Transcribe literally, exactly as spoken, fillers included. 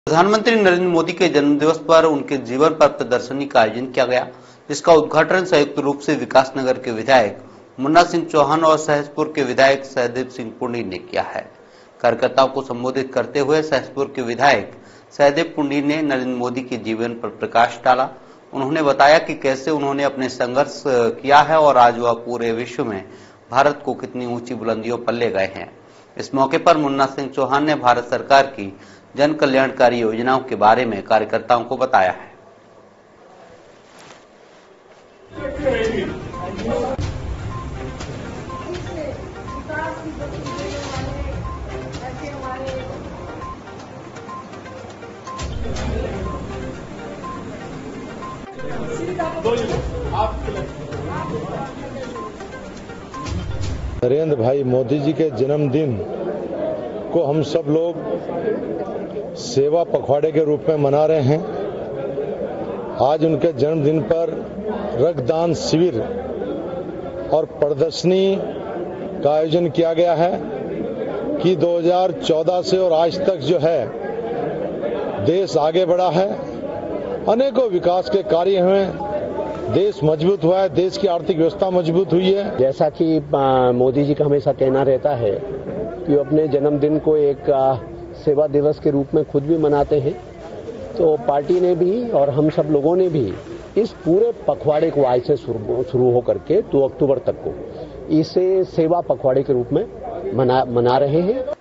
प्रधानमंत्री नरेंद्र मोदी के जन्मदिवस पर उनके जीवन पर प्रदर्शनी का आयोजन किया गया, जिसका उद्घाटन संयुक्त रूप से विकासनगर के विधायक मुन्ना सिंह चौहान और सहसपुर के विधायक सहदेव सिंह पुंडीर ने किया है। कार्यकर्ताओं को संबोधित करते हुए सहसपुर के विधायक सहदेव पुंडीर ने नरेंद्र मोदी के जीवन पर प्रकाश डाला। उन्होंने बताया कि कैसे उन्होंने अपने संघर्ष किया है और आज वह पूरे विश्व में भारत को कितनी ऊंची बुलंदियों पर ले गए हैं। इस मौके पर मुन्ना सिंह चौहान ने भारत सरकार की जन कल्याणकारी योजनाओं के बारे में कार्यकर्ताओं को बताया है। नरेंद्र भाई मोदी जी के जन्मदिन को हम सब लोग सेवा पखवाड़े के रूप में मना रहे हैं। आज उनके जन्मदिन पर रक्तदान शिविर और प्रदर्शनी का आयोजन किया गया है कि दो हज़ार चौदह से और आज तक जो है देश आगे बढ़ा है, अनेकों विकास के कार्य हुए, देश मजबूत हुआ है, देश की आर्थिक व्यवस्था मजबूत हुई है। जैसा कि मोदी जी का हमेशा कहना रहता है कि वो अपने जन्मदिन को एक सेवा दिवस के रूप में खुद भी मनाते हैं, तो पार्टी ने भी और हम सब लोगों ने भी इस पूरे पखवाड़े को आज से शुरू होकर के दो अक्टूबर तक को इसे सेवा पखवाड़े के रूप में मना मना रहे हैं।